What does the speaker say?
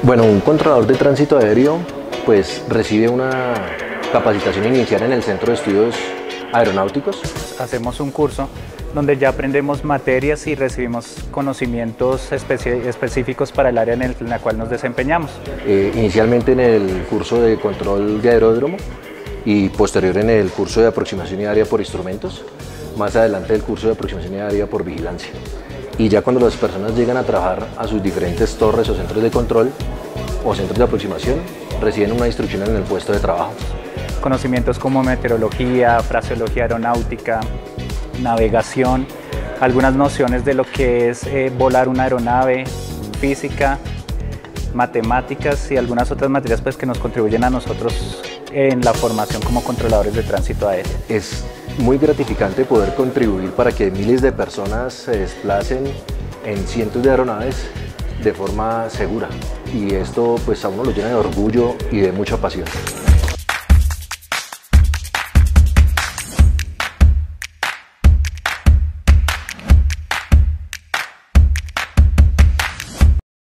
Bueno, un controlador de tránsito aéreo pues recibe una capacitación inicial en el Centro de Estudios Aeronáuticos. Hacemos un curso donde ya aprendemos materias y recibimos conocimientos específicos para el área en la cual nos desempeñamos. Inicialmente en el curso de control de aeródromo y posterior en el curso de aproximación y área por instrumentos, más adelante el curso de aproximación y área por vigilancia. Y ya cuando las personas llegan a trabajar a sus diferentes torres o centros de control o centros de aproximación, reciben una instrucción en el puesto de trabajo. Conocimientos como meteorología, fraseología aeronáutica, navegación, algunas nociones de lo que es volar una aeronave, física, matemáticas y algunas otras materias pues, que nos contribuyen a nosotros en la formación como controladores de tránsito aéreo. Es muy gratificante poder contribuir para que miles de personas se desplacen en cientos de aeronaves de forma segura, y esto pues a uno lo llena de orgullo y de mucha pasión.